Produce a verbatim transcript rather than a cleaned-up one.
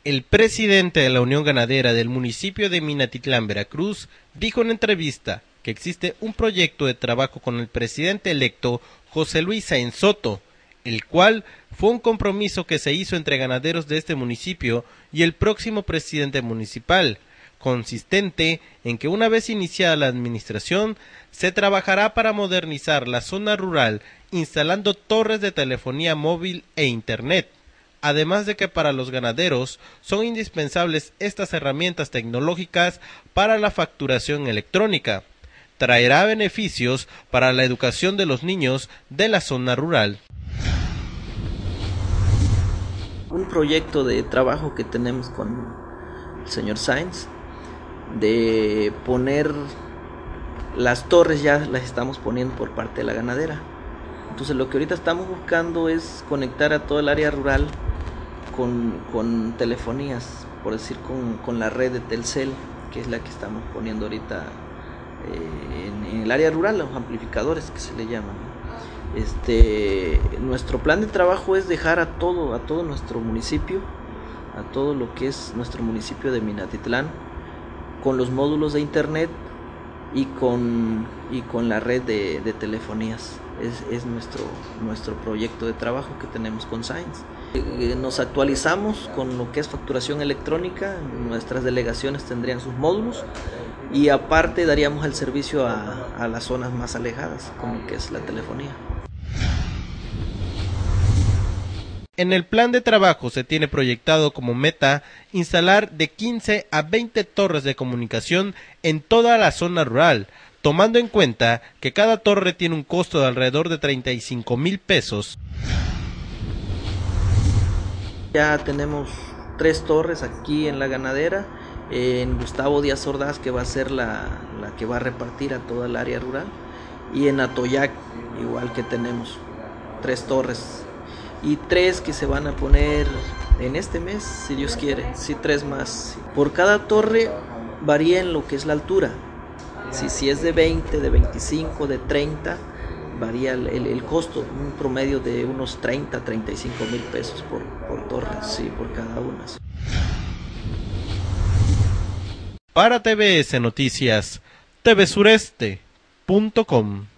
El presidente de la Unión Ganadera del municipio de Minatitlán, Veracruz, dijo en entrevista que existe un proyecto de trabajo con el presidente electo José Luis Sáenz Soto, el cual fue un compromiso que se hizo entre ganaderos de este municipio y el próximo presidente municipal, consistente en que una vez iniciada la administración, se trabajará para modernizar la zona rural instalando torres de telefonía móvil e internet. Además de que para los ganaderos son indispensables estas herramientas tecnológicas para la facturación electrónica. Traerá beneficios para la educación de los niños de la zona rural. Un proyecto de trabajo que tenemos con el señor Sáenz, de poner las torres, ya las estamos poniendo por parte de la ganadera. Entonces lo que ahorita estamos buscando es conectar a todo el área rural con, con telefonías, por decir con, con la red de Telcel, que es la que estamos poniendo ahorita eh, en, en el área rural, los amplificadores que se le llaman. Este, nuestro plan de trabajo es dejar a todo, a todo nuestro municipio, a todo lo que es nuestro municipio de Minatitlán, con los módulos de internet y con, y con la red de, de telefonías. Es, es nuestro, nuestro proyecto de trabajo que tenemos con Sáenz. Nos actualizamos con lo que es facturación electrónica, nuestras delegaciones tendrían sus módulos y aparte daríamos el servicio a, a las zonas más alejadas, como que es la telefonía. En el plan de trabajo se tiene proyectado como meta instalar de quince a veinte torres de comunicación en toda la zona rural, tomando en cuenta que cada torre tiene un costo de alrededor de treinta y cinco mil pesos. Ya tenemos tres torres aquí en la ganadera, en Gustavo Díaz Ordaz, que va a ser la, la que va a repartir a toda el área rural, y en Atoyac igual que tenemos tres torres y tres que se van a poner en este mes, si Dios quiere, sí, tres más. Por cada torre varía en lo que es la altura. Si, si es de veinte, de veinticinco, de treinta, varía el, el, el costo, un promedio de unos treinta, treinta y cinco mil pesos por, por torre, sí, por cada una. Sí. Para T V S Noticias, T V Sureste punto com.